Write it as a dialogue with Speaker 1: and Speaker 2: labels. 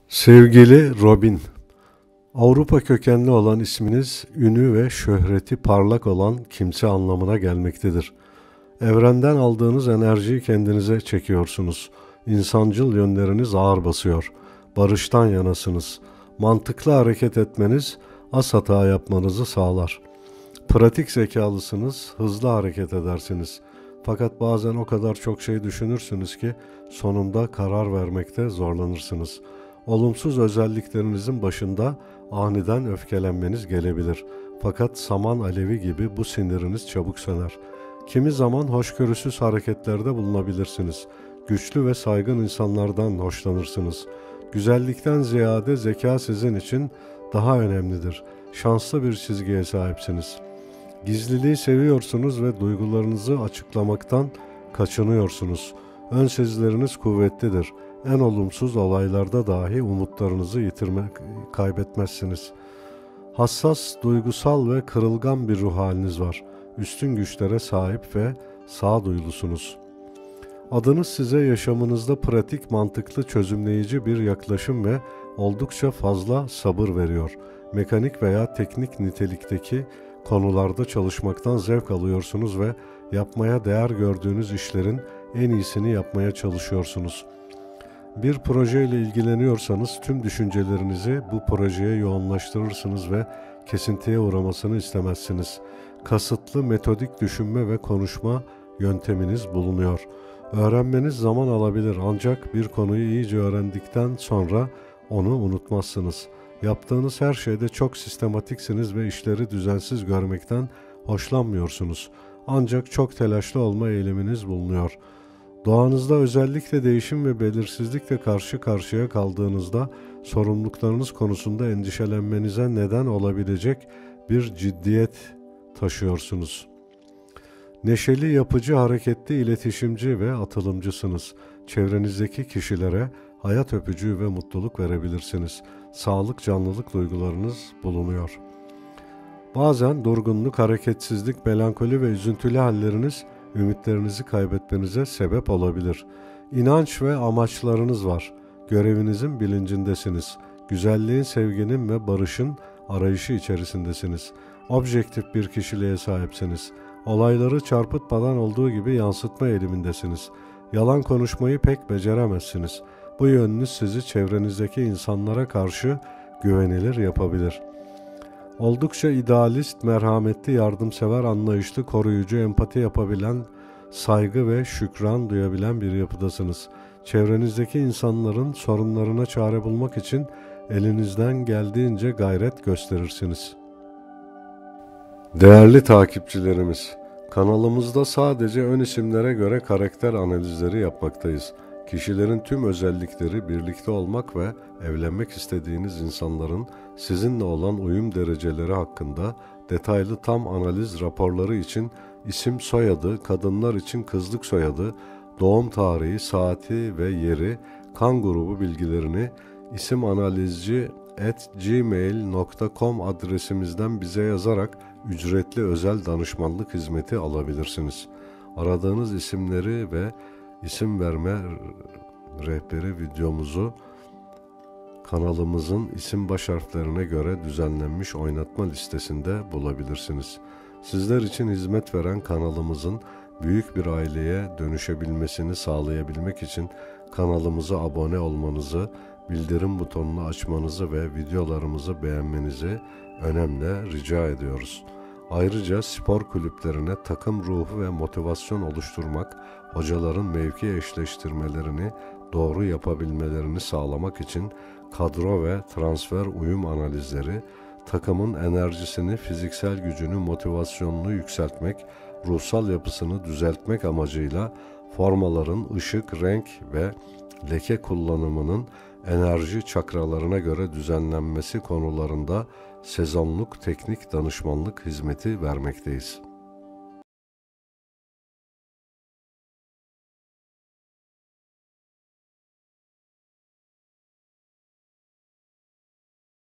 Speaker 1: Sevgili Robin, Avrupa kökenli olan isminiz, ünü ve şöhreti parlak olan kimse anlamına gelmektedir. Evrenden aldığınız enerjiyi kendinize çekiyorsunuz. İnsancıl yönleriniz ağır basıyor. Barıştan yanasınız. Mantıklı hareket etmeniz az hata yapmanızı sağlar. Pratik zekalısınız, hızlı hareket edersiniz. Fakat bazen o kadar çok şey düşünürsünüz ki sonunda karar vermekte zorlanırsınız. Olumsuz özelliklerinizin başında aniden öfkelenmeniz gelebilir. Fakat saman alevi gibi bu siniriniz çabuk söner. Kimi zaman hoşgörüsüz hareketlerde bulunabilirsiniz. Güçlü ve saygın insanlardan hoşlanırsınız. Güzellikten ziyade zeka sizin için daha önemlidir. Şanslı bir çizgiye sahipsiniz. Gizliliği seviyorsunuz ve duygularınızı açıklamaktan kaçınıyorsunuz. Ön sezileriniz kuvvetlidir. En olumsuz olaylarda dahi umutlarınızı kaybetmezsiniz. Hassas, duygusal ve kırılgan bir ruh haliniz var. Üstün güçlere sahip ve sağduyulusunuz. Adınız size yaşamınızda pratik, mantıklı, çözümleyici bir yaklaşım ve oldukça fazla sabır veriyor. Mekanik veya teknik nitelikteki konularda çalışmaktan zevk alıyorsunuz ve yapmaya değer gördüğünüz işlerin en iyisini yapmaya çalışıyorsunuz. Bir projeyle ilgileniyorsanız tüm düşüncelerinizi bu projeye yoğunlaştırırsınız ve kesintiye uğramasını istemezsiniz. Kasıtlı, metodik düşünme ve konuşma yönteminiz bulunuyor. Öğrenmeniz zaman alabilir ancak bir konuyu iyice öğrendikten sonra onu unutmazsınız. Yaptığınız her şeyde çok sistematiksiniz ve işleri düzensiz görmekten hoşlanmıyorsunuz. Ancak çok telaşlı olma eğiliminiz bulunuyor. Doğanızda özellikle değişim ve belirsizlikle karşı karşıya kaldığınızda sorumluluklarınız konusunda endişelenmenize neden olabilecek bir ciddiyet taşıyorsunuz. Neşeli, yapıcı, hareketli, iletişimci ve atılımcısınız. Çevrenizdeki kişilere hayat öpücüğü ve mutluluk verebilirsiniz. Sağlık, canlılık duygularınız bulunuyor. Bazen durgunluk, hareketsizlik, melankoli ve üzüntülü halleriniz ümitlerinizi kaybetmenize sebep olabilir. İnanç ve amaçlarınız var. Görevinizin bilincindesiniz. Güzelliğin, sevginin ve barışın arayışı içerisindesiniz. Objektif bir kişiliğe sahipsiniz. Olayları çarpıtmadan olduğu gibi yansıtma eğilimindesiniz. Yalan konuşmayı pek beceremezsiniz. Bu yönünüz sizi çevrenizdeki insanlara karşı güvenilir yapabilir. Oldukça idealist, merhametli, yardımsever, anlayışlı, koruyucu, empati yapabilen, saygı ve şükran duyabilen bir yapıdasınız. Çevrenizdeki insanların sorunlarına çare bulmak için elinizden geldiğince gayret gösterirsiniz. Değerli takipçilerimiz, kanalımızda sadece ön isimlere göre karakter analizleri yapmaktayız. Kişilerin tüm özellikleri, birlikte olmak ve evlenmek istediğiniz insanların sizinle olan uyum dereceleri hakkında detaylı tam analiz raporları için isim soyadı, kadınlar için kızlık soyadı, doğum tarihi, saati ve yeri, kan grubu bilgilerini isimanalizci@gmail.com adresimizden bize yazarak ücretli özel danışmanlık hizmeti alabilirsiniz. Aradığınız isimleri ve isim verme rehberi videomuzu kanalımızın isim baş harflerine göre düzenlenmiş oynatma listesinde bulabilirsiniz. Sizler için hizmet veren kanalımızın büyük bir aileye dönüşebilmesini sağlayabilmek için kanalımıza abone olmanızı, bildirim butonunu açmanızı ve videolarımızı beğenmenizi önemli rica ediyoruz. Ayrıca spor kulüplerine takım ruhu ve motivasyon oluşturmak, hocaların mevki eşleştirmelerini doğru yapabilmelerini sağlamak için kadro ve transfer uyum analizleri, takımın enerjisini, fiziksel gücünü, motivasyonunu yükseltmek, ruhsal yapısını düzeltmek amacıyla formaların ışık, renk ve leke kullanımının enerji çakralarına göre düzenlenmesi konularında sezonluk teknik danışmanlık hizmeti vermekteyiz.